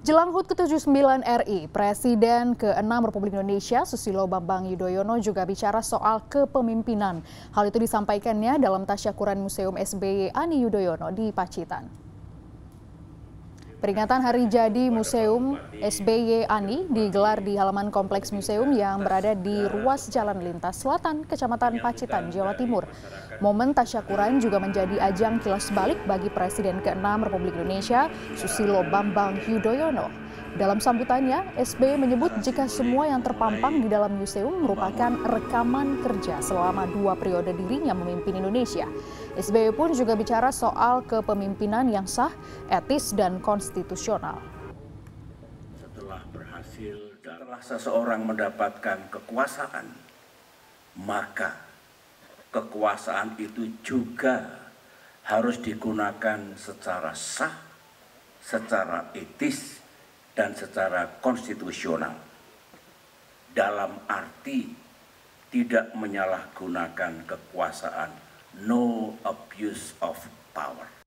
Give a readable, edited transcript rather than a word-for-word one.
Jelang HUT ke-79 RI, Presiden ke-6 Republik Indonesia Susilo Bambang Yudhoyono juga bicara soal kepemimpinan. Hal itu disampaikannya dalam tasyakuran Museum SBY Ani Yudhoyono di Pacitan. Peringatan Hari Jadi Museum SBY Ani digelar di halaman kompleks museum yang berada di ruas Jalan Lintas Selatan, Kecamatan Pacitan, Jawa Timur. Momen tasyakuran juga menjadi ajang kilas balik bagi Presiden ke-6 Republik Indonesia Susilo Bambang Yudhoyono. Dalam sambutannya, SBY menyebut jika semua yang terpampang di dalam museum merupakan rekaman kerja selama 2 periode dirinya memimpin Indonesia. SBY pun juga bicara soal kepemimpinan yang sah, etis, dan konstitusional. Setelah seseorang mendapatkan kekuasaan, maka kekuasaan itu juga harus digunakan secara sah, secara etis, dan secara konstitusional. Dalam arti tidak menyalahgunakan kekuasaan, no abuse of power.